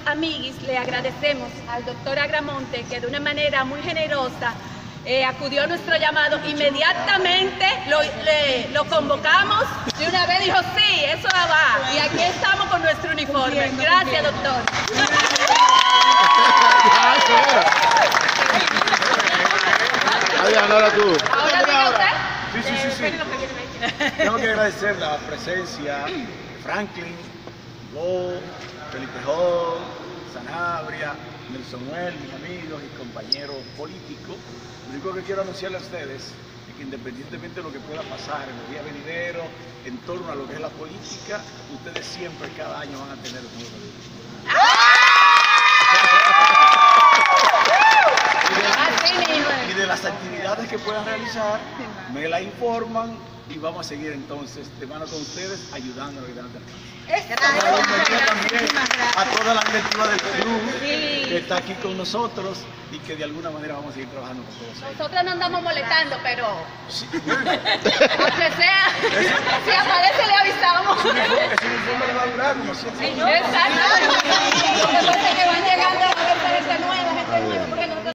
amiguis le agradecemos al doctor Agramonte que de una manera muy generosa acudió a nuestro llamado. Inmediatamente lo convocamos, de una vez dijo sí, eso va, y aquí estamos con nuestro uniforme. Gracias, doctor. Ahora tú. Ahora diga usted. Sí. Tengo que agradecer la presencia de Franklin, Bo, Felipe Hall, Sanabria, Nelson Noel, mis amigos y compañeros políticos. Lo único que quiero anunciarle a ustedes es que independientemente de lo que pueda pasar en los días venideros, en torno a lo que es la política, ustedes siempre, cada año, van a tener un nuevo y de las actividades que puedan realizar, me la informan y vamos a seguir entonces de mano con ustedes ayudando a los grandes. También a toda la directiva del club que está aquí con nosotros y que de alguna manera vamos a seguir trabajando con todos. Nosotros no andamos molestando, pero aunque sea, si aparece le avisamos. Ese uniforme le va a durar como siempre. Exacto. Lo que pasa es que van llegando a ver gente nueva, porque nosotros